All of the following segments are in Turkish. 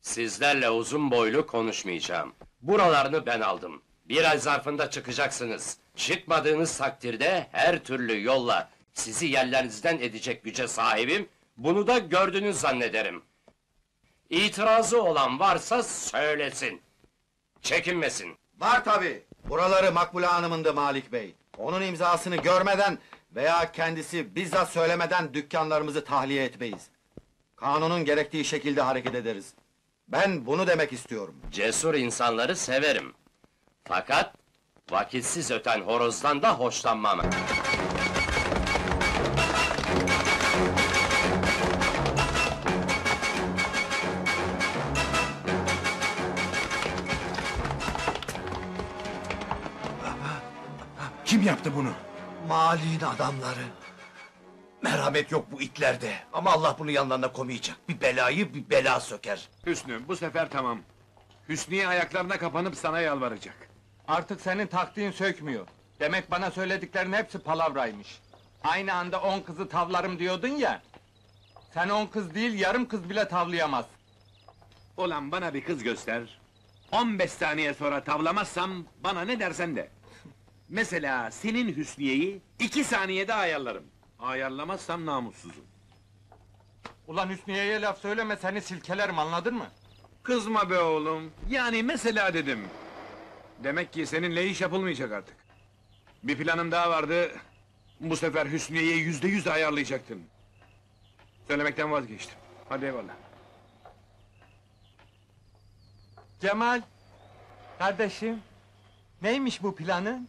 Sizlerle uzun boylu konuşmayacağım. Buralarını ben aldım. Bir ay zarfında çıkacaksınız. Çıkmadığınız takdirde her türlü yolla sizi yerlerinizden edecek güce sahibim. Bunu da gördünüz zannederim. İtirazı olan varsa söylesin. Çekinmesin. Var tabi. Buraları Makbule Hanım'ındı Malik Bey. Onun imzasını görmeden veya kendisi bizzat söylemeden dükkanlarımızı tahliye etmeyiz. Kanunun gerektiği şekilde hareket ederiz. Ben bunu demek istiyorum. Cesur insanları severim. Fakat vakitsiz öten horozdan da hoşlanmam. Kim yaptı bunu? Mali'nin adamları. Merhamet yok bu itlerde. Ama Allah bunu yanlarına koymayacak. Bir belayı bir bela söker. Hüsnü, bu sefer tamam. Hüsniye ayaklarına kapanıp sana yalvaracak. Artık senin taktiğin sökmüyor. Demek bana söylediklerin hepsi palavraymış. Aynı anda 10 kızı tavlarım diyordun ya. Sen 10 kız değil, yarım kız bile tavlayamaz. Ulan bana bir kız göster. 15 saniye sonra tavlamazsam bana ne dersen de. Mesela senin Hüsniye'yi 2 saniyede ayarlarım. Ayarlamazsam namussuzum. Ulan Hüsniye'ye laf söyleme, seni silkelerim, anladın mı? Kızma be oğlum. Yani mesela dedim. Demek ki seninle iş yapılmayacak artık. Bir planım daha vardı. Bu sefer Hüsniye'yi %100 ayarlayacaktım. Söylemekten vazgeçtim. Hadi eyvallah. Cemal! Kardeşim! Neymiş bu planın?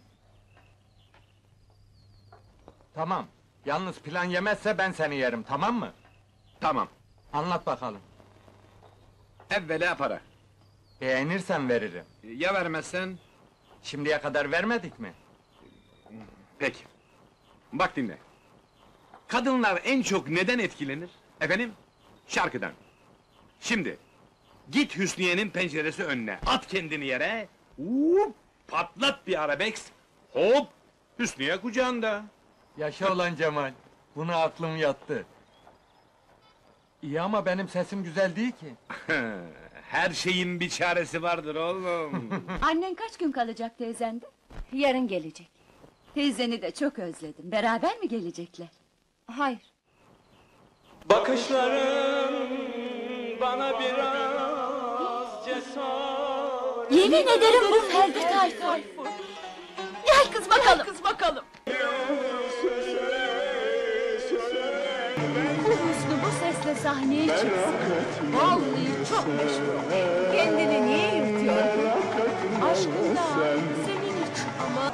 Tamam. Yalnız plan yemezse ben seni yerim, tamam mı? Tamam. Anlat bakalım. Evvela para. Beğenirsen veririm. Ya vermezsen? Şimdiye kadar vermedik mi? Peki. Bak dinle. Kadınlar en çok neden etkilenir? Efendim? Şarkıdan. Şimdi, git Hüsniye'nin penceresi önüne, at kendini yere, patlat bir arabesk, hop, Hüsniye kucağında. Yaşa ulan Cemal, buna aklım yattı. İyi ama benim sesim güzel değil ki. Her şeyin bir çaresi vardır oğlum. Annen kaç gün kalacak teyzende? Yarın gelecek. Teyzeni de çok özledim. Beraber mi gelecekler? Hayır. Bakışların bana biraz cesaret. Yemin ederim bu Ferdi Tayfur. Gel kız bakalım. Kız bakalım. Bu Hüsnü bu sesle sahneye çıksın. Vallahi çok meşhur. Kendini niye yırtıyorsun? Aşkım da senin için ama...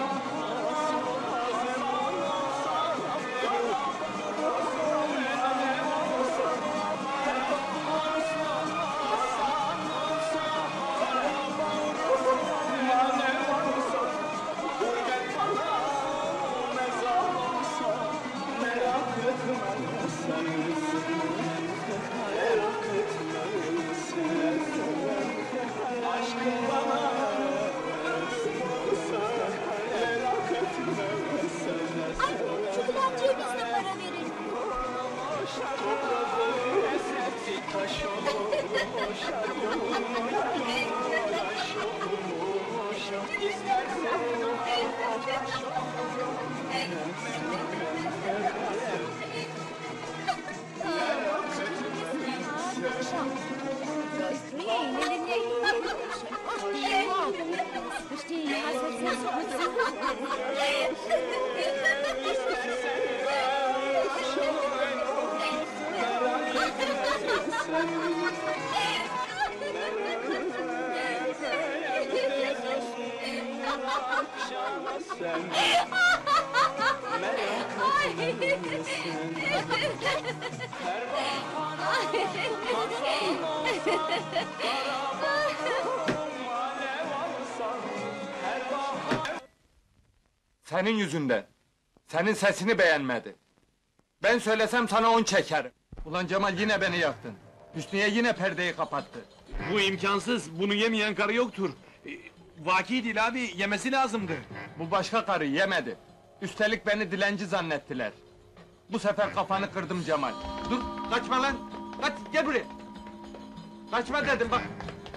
Senin yüzünden. Senin sesini beğenmedi. Ben söylesem sana 10 çekerim. Ulan Cemal yine beni yaktın. Hüsniye yine perdeyi kapattı. Bu imkansız, bunu yemeyen karı yoktur. Vaki değil abi, yemesi lazımdı. Bu başka karı yemedi. Üstelik beni dilenci zannettiler. Bu sefer kafanı kırdım Cemal. Dur, kaçma lan! Kaç, gel buraya! Kaçma dedim bak.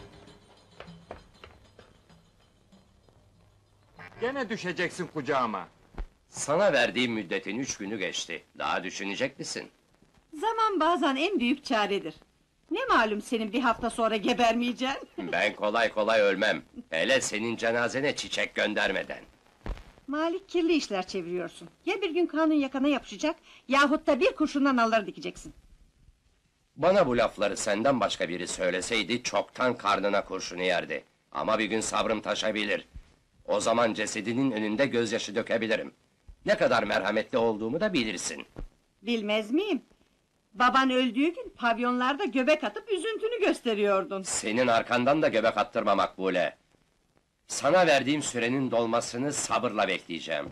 Gene düşeceksin kucağıma. Sana verdiğim müddetin 3 günü geçti. Daha düşünecek misin? Zaman bazen en büyük çaredir. Ne malum senin bir hafta sonra gebermeyeceksin? Ben kolay kolay ölmem. Hele senin cenazene çiçek göndermeden. Malik kirli işler çeviriyorsun. Ya bir gün kanun yakana yapışacak, yahut da bir kurşundan alır dikeceksin. Bana bu lafları senden başka biri söyleseydi çoktan karnına kurşunu yerdi. Ama bir gün sabrım taşabilir. O zaman cesedinin önünde gözyaşı dökebilirim. Ne kadar merhametli olduğumu da bilirsin. Bilmez miyim? Baban öldüğü gün pavyonlarda göbek atıp üzüntünü gösteriyordun. Senin arkandan da göbek attırma Makbule. Sana verdiğim sürenin dolmasını sabırla bekleyeceğim.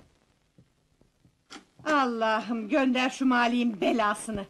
Allah'ım gönder şu Malik'in belasını.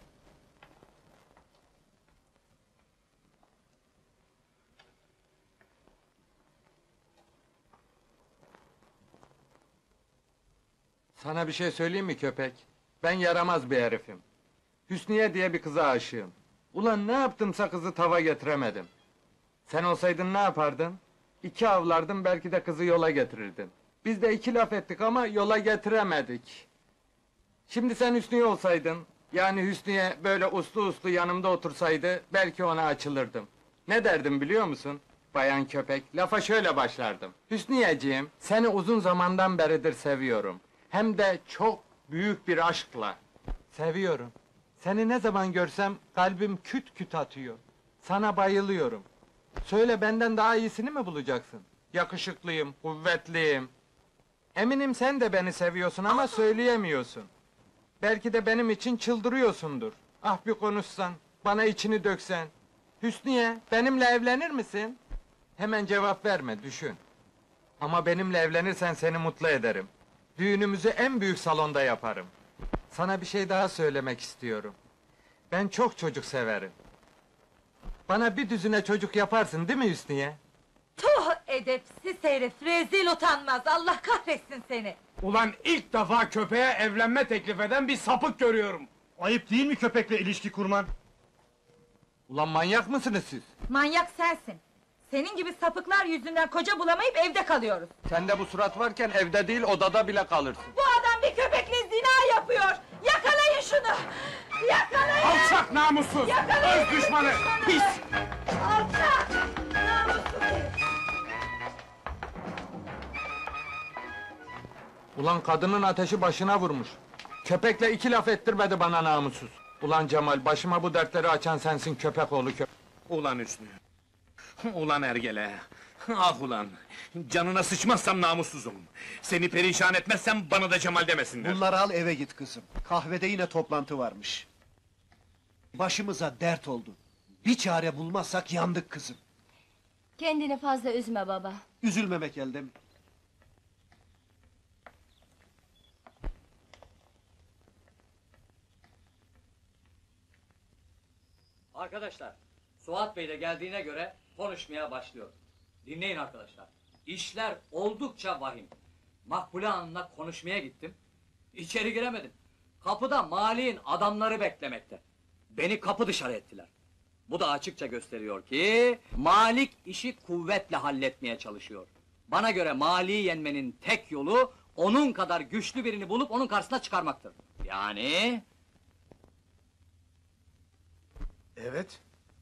Sana bir şey söyleyeyim mi köpek? Ben yaramaz bir herifim. Hüsniye diye bir kıza aşığım. Ulan ne yaptımsa kızı tava getiremedim. Sen olsaydın ne yapardın? 2 avlardın belki de kızı yola getirirdin. Biz de 2 laf ettik ama yola getiremedik. Şimdi sen Hüsniye olsaydın, yani Hüsniye böyle uslu uslu yanımda otursaydı, belki ona açılırdım. Ne derdim biliyor musun? Bayan köpek, lafa şöyle başlardım. Hüsniyeciğim, seni uzun zamandan beridir seviyorum. Hem de çok büyük bir aşkla. Seviyorum. Seni ne zaman görsem kalbim küt küt atıyor. Sana bayılıyorum. Söyle benden daha iyisini mi bulacaksın? Yakışıklıyım, kuvvetliyim. Eminim sen de beni seviyorsun ama söyleyemiyorsun. Belki de benim için çıldırıyorsundur. Ah bir konuşsan, bana içini döksen. Hüsniye, benimle evlenir misin? Hemen cevap verme, düşün. Ama benimle evlenirsen seni mutlu ederim. Düğünümüzü en büyük salonda yaparım. Sana bir şey daha söylemek istiyorum. Ben çok çocuk severim. Bana bir düzine çocuk yaparsın değil mi Hüsniye? Tuh edepsiz herif, rezil utanmaz, Allah kahretsin seni! Ulan ilk defa köpeğe evlenme teklif eden bir sapık görüyorum. Ayıp değil mi köpekle ilişki kurman? Ulan manyak mısınız siz? Manyak sensin! Senin gibi sapıklar yüzünden koca bulamayıp evde kalıyoruz! Sende bu surat varken evde değil odada bile kalırsın. Bu adam bir köpekle zina yapıyor! Yakalayın şunu! Yakalayın! Alçak namussuz! Yakalayın Öz düşmanı! Pis! Alçak! Namussuz herif! Ulan kadının ateşi başına vurmuş. Köpekle 2 laf ettirmedi bana namussuz. Ulan Cemal, başıma bu dertleri açan sensin köpek oğlu köpek. Ulan Hüsnü! Ulan Ergele! Ah ulan! Canına sıçmazsam namussuzum! Seni perişan etmezsem bana da Cemal demesinler! Bunları al eve git kızım. Kahvede yine toplantı varmış. Başımıza dert oldu. Bir çare bulmazsak yandık kızım. Kendini fazla üzme baba. Üzülmemek elde mi? Arkadaşlar, Suat Bey de geldiğine göre konuşmaya başlıyor. Dinleyin arkadaşlar. İşler oldukça vahim. Makbule Hanım'la konuşmaya gittim. İçeri giremedim. Kapıda Malik'in adamları beklemekte. Beni kapı dışarı ettiler. Bu da açıkça gösteriyor ki Malik işi kuvvetle halletmeye çalışıyor. Bana göre Malik'i yenmenin tek yolu onun kadar güçlü birini bulup onun karşısına çıkarmaktır. Yani Evet.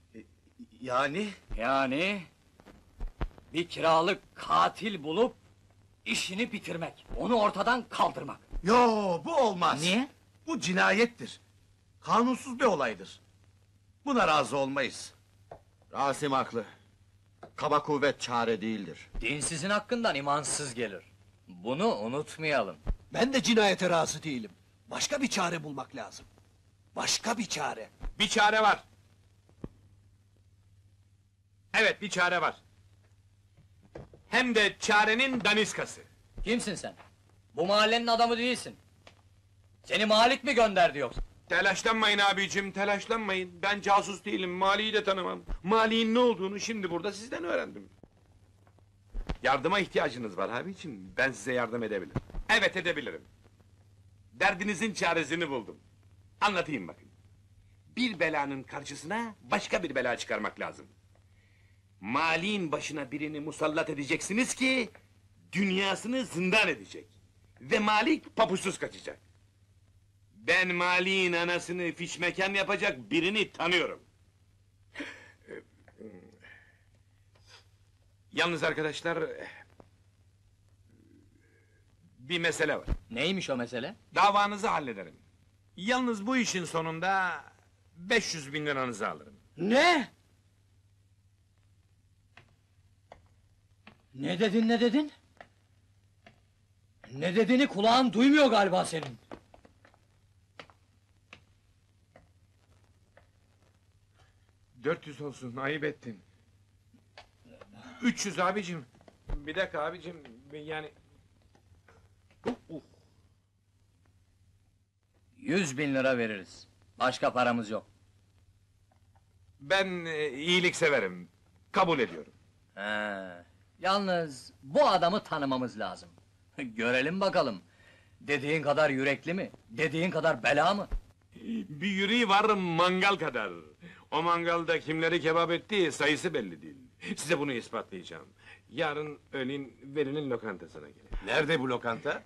Yani? bir kiralık katil bulup işini bitirmek, onu ortadan kaldırmak. Yo, bu olmaz. Niye? Bu cinayettir. Kanunsuz bir olaydır. Buna razı olmayız. Rasim haklı. Kaba kuvvet çare değildir. Dinsizin hakkından imansız gelir. Bunu unutmayalım. Ben de cinayete razı değilim. Başka bir çare bulmak lazım. Başka bir çare. Bir çare var! Evet, bir çare var. Hem de çarenin daniskası. Kimsin sen? Bu mahallenin adamı değilsin. Seni Malik mi gönderdi yoksa? Telaşlanmayın abicim, telaşlanmayın. Ben casus değilim, Mali'yi de tanımam. Mali'nin ne olduğunu şimdi burada sizden öğrendim. Yardıma ihtiyacınız var abicim, ben size yardım edebilirim. Evet, edebilirim. Derdinizin çaresini buldum. Anlatayım bakın. Bir belanın karşısına başka bir bela çıkarmak lazım. Malik'in başına birini musallat edeceksiniz ki... ...dünyasını zindan edecek. Ve Malik papuçsuz kaçacak. Ben Malik'in anasını fişmekan yapacak birini tanıyorum. Yalnız arkadaşlar... ...bir mesele var. Neymiş o mesele? Davanızı hallederim. Yalnız bu işin sonunda... ...500.000 liranızı alırım. Ne? Ne dedin, ne dedin? Ne dediğini kulağın duymuyor galiba senin. 400 olsun, ayıp ettin. 300 abicim. Bir dakika abicim, yani... 100.000 lira veririz. Başka paramız yok. Ben iyilik severim. Kabul ediyorum. Yalnız bu adamı tanımamız lazım. Görelim bakalım. Dediğin kadar yürekli mi? Dediğin kadar bela mı? Bir yüreği var mangal kadar. O mangalda kimleri kebap ettiği sayısı belli değil. Size bunu ispatlayacağım. Yarın öğlen verinin lokantasına gelin. Nerede bu lokanta?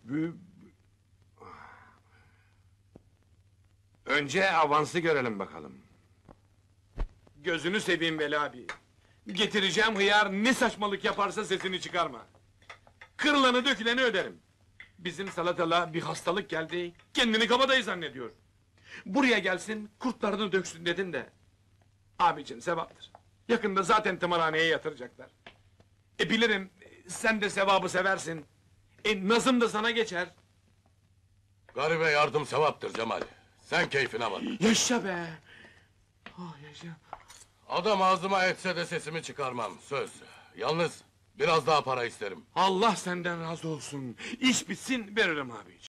Önce avansı görelim bakalım. Gözünü seveyim Veli abi. Getireceğim hıyar ne saçmalık yaparsa sesini çıkarma. Kırılanı döküleni öderim. Bizim salatalığa bir hastalık geldi, kendini kabadayı zannediyor. Buraya gelsin, kurtlarını döksün dedin de... Abicim sevaptır. Yakında zaten tımarhaneye yatıracaklar. Bilirim, sen de sevabı seversin. Nazım da sana geçer. Garibe yardım sevaptır Cemal. Sen keyfine bak. Yaşa be! Oh, yaşa! Adam ağzıma etse de sesimi çıkarmam, söz. Yalnız biraz daha para isterim. Allah senden razı olsun. İş bitsin veririm abi.